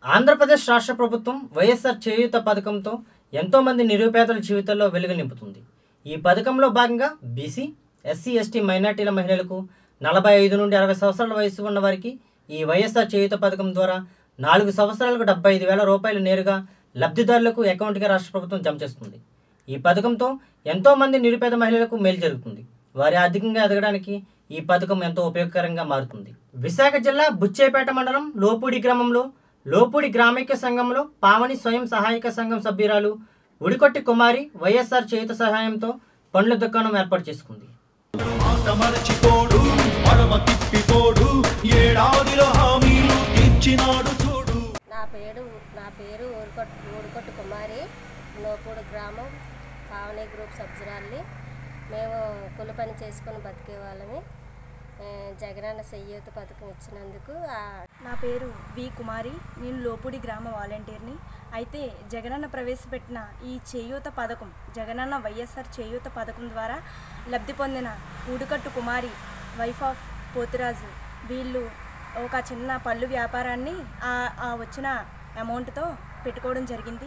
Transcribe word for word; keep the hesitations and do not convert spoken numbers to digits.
ఆంధ్రప్రదేశ్ రాష్ట్ర ప్రభుత్వం వైఎస్ఆర్ చేయూత పథకంతో ఎంతోమంది నిరుపేదల జీవితాల్లో వెలుగు నింపుతుంది. ఈ పథకంలో భాగంగా బీసీ, ఎస్సీ, ఎస్టీ, మైనార్టీల మహిళలకు నలభై ఐదు నుండి అరవై సంవత్సరాల వయసు ఉన్న వారికి ఈ వైఎస్ఆర్ చేయూత పథకం ద్వారా నాలుగు సంవత్సరాలకు డెబ్బై ఐదు వేల రూపాయలు నేరుగా లబ్ధిదారులకు అకౌంట్గా రాష్ట్ర ప్రభుత్వం జమ చేస్తుంది. ఈ పథకంతో ఎంతోమంది నిరుపేద మహిళలకు మేలు జరుగుతుంది. వారి ఆర్థికంగా ఎదగడానికి ఈ పథకం ఎంతో ఉపయోగకరంగా మారుతుంది. విశాఖ జిల్లా బుచ్చేపేట మండలం లోపూడి గ్రామంలో లోపూడి గ్రామైక్య సంఘంలో పావని స్వయం సహాయక సంఘం సభ్యురాలు ఉడికొట్టి కుమారి వైఎస్ఆర్ చేయూత సహాయంతో పండ్ల దుకాణం ఏర్పాటు చేసుకుంది. నా పేరు నా పేరు ఊరుకొట్టు ఊరుకొట్టు కుమారి. లోపూడి గ్రామం పావని గ్రూప్ సభ్యురాల్ని. మేము కూలి పని చేసుకొని బతికే వాళ్ళని. జగనన్న చేయూత పథకం ఇచ్చినందుకు. నా పేరు వి కుమారి. నేను లోపూడి గ్రామ వాలంటీర్ని. అయితే జగనన్న ప్రవేశపెట్టిన ఈ చేయూత పథకం, జగనన్న వైఎస్ఆర్ చేయూత పథకం ద్వారా లబ్ధి పొందిన ఊడికట్టు కుమారి, వైఫ్ ఆఫ్ పోతురాజు, వీళ్ళు ఒక చిన్న పళ్ళు వ్యాపారాన్ని ఆ వచ్చిన అమౌంట్తో పెట్టుకోవడం జరిగింది.